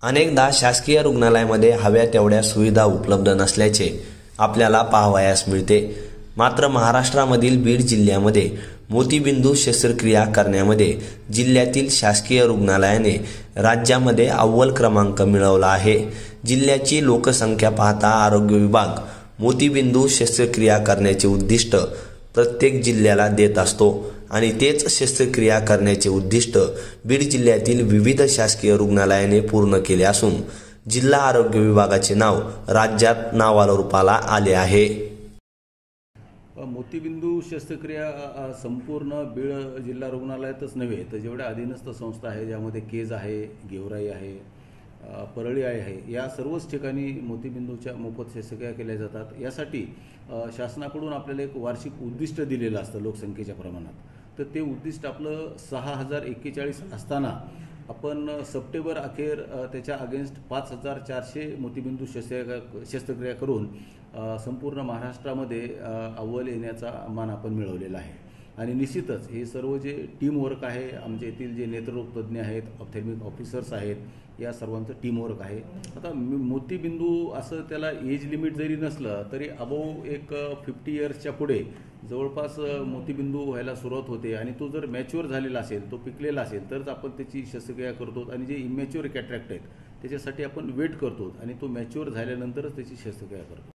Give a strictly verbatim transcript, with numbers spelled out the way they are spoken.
अनेकदा शासकीय रुग्णालयामध्ये हव्या तेवढ्या सुविधा उपलब्ध नसल्याचे आपल्याला पाहावयास मिळते। मात्र महाराष्ट्रामधील बीड जिल्ह्यामध्ये मोतीबिंदू शस्त्रक्रिया करण्यामध्ये जिल्ह्यातील शासकीय रुग्णालयाने राज्यामध्ये अव्वल क्रमांक मिळवला आहे। जिल्ह्याची लोकसंख्या पाहता आरोग्य विभाग मोतीबिंदू शस्त्रक्रिया करण्याचे उद्दिष्ट प्रत्येक जिल्ह्याला देत असतो आणि तेच शस्त्रक्रिया करण्याचे उद्दिष्ट बीड जिल्ह्यातील विविध शासकीय रुग्णालयाने पूर्ण केले असून जिल्हा आरोग्य विभागाचे नाव राज्यात नावारूपाला आले आहे। मोतीबिंदू शस्त्रक्रिया संपूर्ण बीड जिल्हा रुग्णालयातच नव्हे तर जेवढ्या अधीनस्थ संस्था आहे ज्यामध्ये केज आहे, गेवराई आहे, परळी आहे, या सर्वच ठिकाणी मोतीबिंदूच्या मोफत शस्त्रक्रिया केल्या जातात। यासाठी शासनाकडून आपल्याला एक वार्षिक उद्दिष्ट दिलेलं असतं लोकसंख्येच्या प्रमाणात। तर ते उद्दिष्ट आपलं सहा हजार एक्केचाळीस असताना आपण सप्टेंबर अखेर त्याच्या अगेन्स्ट पाच हजार चारशे मोतीबिंदू शस्त्रक्रिया शस्त्रक्रिया करून संपूर्ण महाराष्ट्रामध्ये अव्वल येण्याचा मान आपण मिळवलेला आहे। आणि निश्चितच हे सर्व जे टीम वर्क आहे, आमच्या येथील जे नेत्ररोग तज्ज्ञ आहेत, ऑप्थॅल्मिक ऑफिसर्स आहेत, या सर्वांचं टीम वर्क आहे। आता मोतीबिंदू असं त्याला एज लिमिट जरी नसलं तरी अबोव एक फिफ्टी इयर्सच्या पुढे जवळपास मोतीबिंदू व्हायला सुरुवात होते आणि तो जर मॅच्युअर झालेला असेल, तो पिकलेला असेल तरच आपण त्याची शस्त्रक्रिया करतो आणि जे इमॅच्युअर कॅटरॅक्ट आहेत त्याच्यासाठी आपण वेट करतो आणि तो मॅच्युअर झाल्यानंतरच त्याची शस्त्रक्रिया करतो।